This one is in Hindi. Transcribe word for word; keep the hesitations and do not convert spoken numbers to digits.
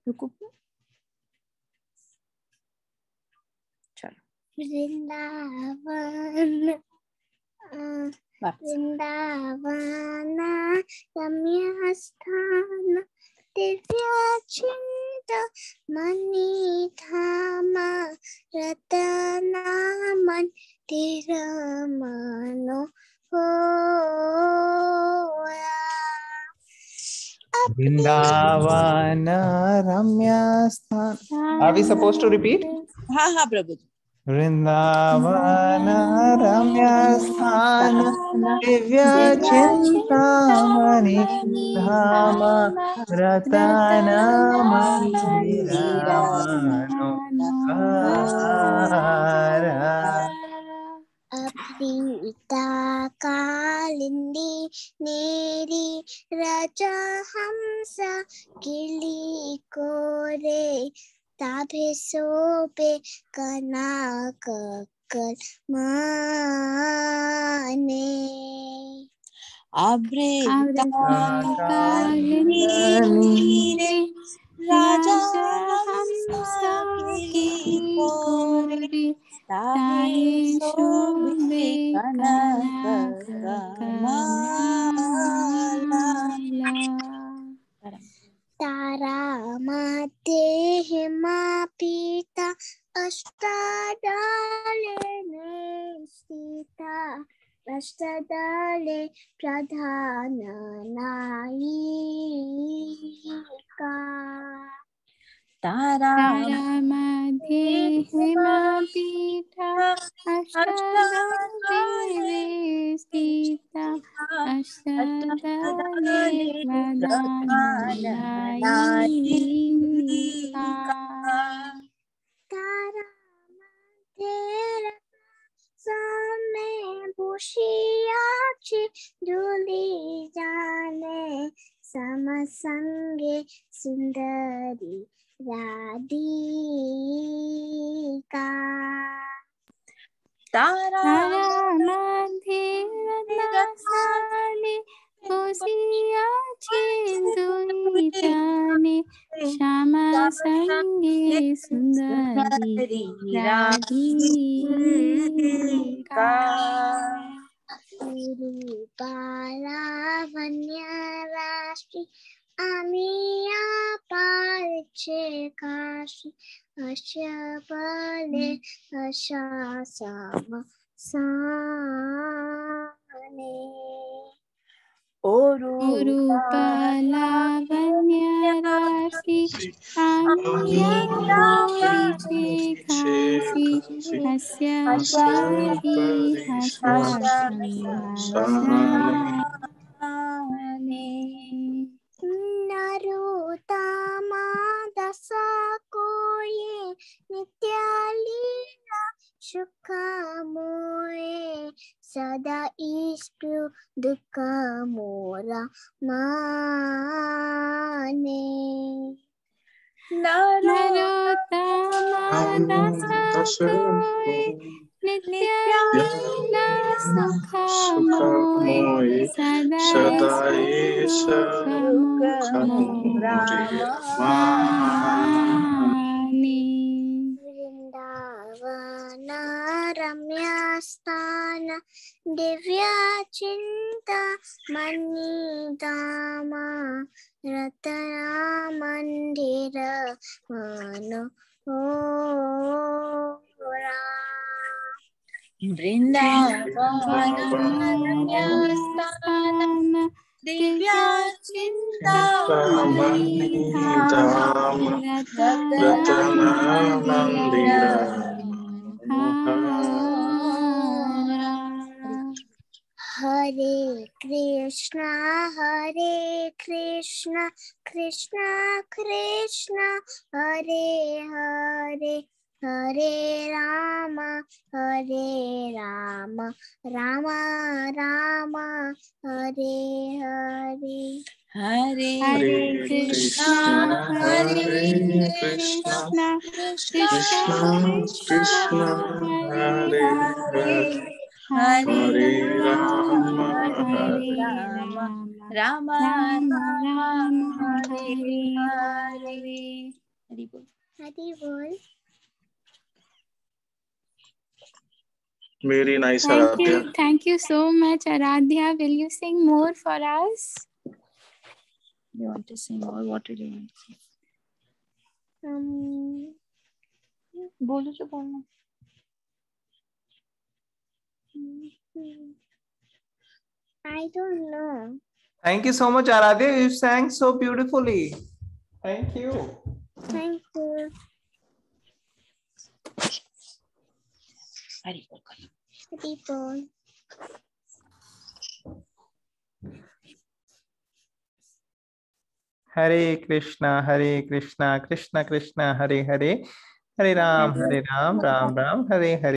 रुको, चलो। वृंदावन वृंदावन रम्य स्थान दिव्याचिंत मणिधाम रत्ना मंदिर मनोहरा। Vrindavana Ramya Sthana. Are we supposed to repeat? हाँ हाँ प्रभु। Vrindavana Ramya Sthana Divya Chintamani Dhama Ratana Mandira Manohara. Aprita Kalindi नेरी राजा हमसा किली कोरे ताभे सोपे कनक कलमाने। अप्रीता कालिंदी राजा हमसा किली कोरे ताहे शोभे कनक कमाला। तारा मध्य हिमा पीता अष्टदले सीता अष्टदले प्रधान नायिका। तारा मध्य हिमा पीठा अष्टदले सीता अष्टदले प्रधान नायिका। तारा मध्य सामे भूषियाची धूली जाने समसंगे सुंदरी राधिका। तारा मध्य रत्नासाने भूषियाची धूली जाने श्यामा संगे सुंदरी राधिका। रूपालावण्य राशि आमिया पारचे काशी अशबले अशासम साने। ओ रूपालावण्य राशि आमिया पारचे काशी अशबले अशासम साने। नरोत्तमा दशा कोये नित्यालीला सुखमोये सदा ईश्वर दुख मोरा माने। नरोत्तमा दशा कोये नित्यालीला सुखमोये सदा ईश्वर दुख मोरा माने। वृंदावन रम्य स्थान दिव्या चिंता मणिधाम रत्ना मंदिर मनोहरा। वृंदावन रम्य स्थान दिव्या चिंतामणि धाम रत्ना मंदिर मनोहरा। हरे कृष्णा हरे कृष्णा कृष्णा कृष्णा हरे हरे हरे राम हरे राम राम राम हरे हरे। हरे हरे कृष्णा हरे कृष्णा कृष्णा कृष्णा हरे हरे हरे राम हरे Ram Rama Rama Rama Rama Hare Hare Hare. Hare. Hari Bol. Hari Bol. Very nice, Thank Aradhya. you. Thank you so much, Aradhya. Will you sing more for us? You want to sing or what do you want to sing? Um, बोलो जो बोलना. I don't know. Thank you so much, Aradhya. You sang so beautifully. Thank you. Thank you. Hari Bol. Hari Bol. Hare Krishna, Hare Krishna, Krishna Krishna, Hare Hare, Hare Ram, Hare Ram, Ram Ram, Hare Hare.